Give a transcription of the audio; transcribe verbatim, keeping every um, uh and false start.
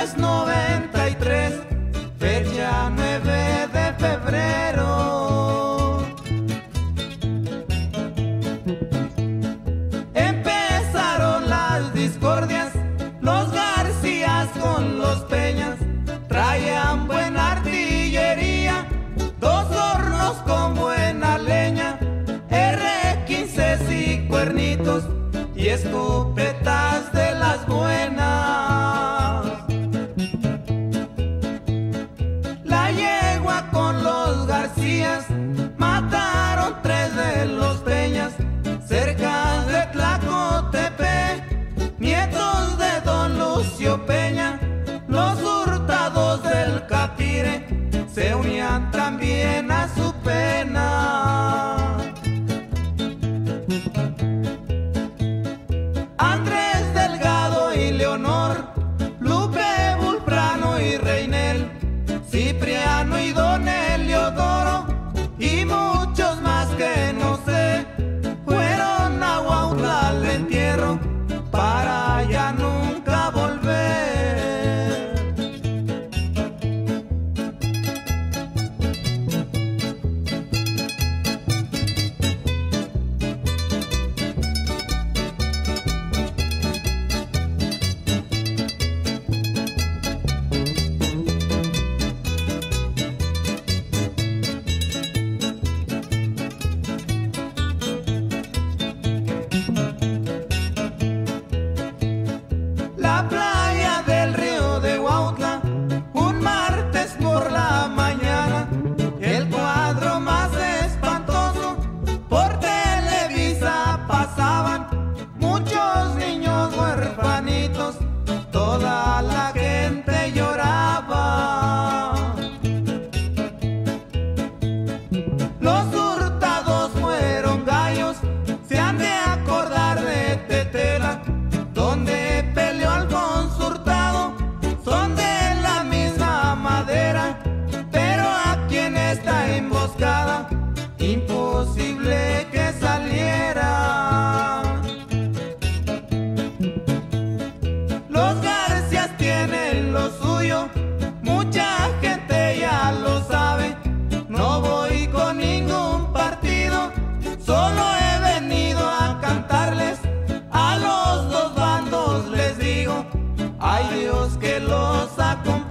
es noventa y tres, fecha nueve de febrero. Empezaron las discordias, los Garcías con los Peñas, traían buena artillería, dos hornos con buena leña, erre quince y cuernitos y escopetas de las buenas. La yegua con los Garcías mataron tres de los Peñas, cerca de Tlacotepec, nietos de don Lucio Peña. Los hurtados del Capire se unían también a su pena. Andrés Delgado y Leonor, Lupe Bulprano y Reinel, Cipriano y don Eliodoro, y muchos más que no sé, fueron a Huautla al entierro para ya nunca volver. La playa del río de Huautla, un martes por la mañana, el cuadro más espantoso, por Televisa pasaban muchos niños huerfanitos, toda la gente lloraba. Los hurtados fueron gallos, se han de acordar de Tetela, donde peleó Alfonso Hurtado, son de la misma madera, pero aquí en esta emboscada, imposible que saliera. Los Garcías tienen lo suyo, mucha gente ya lo sabe, no voy con ningún partido, solo he venido a cantarles, a los dos bandos les digo, ay Dios que los acompañe.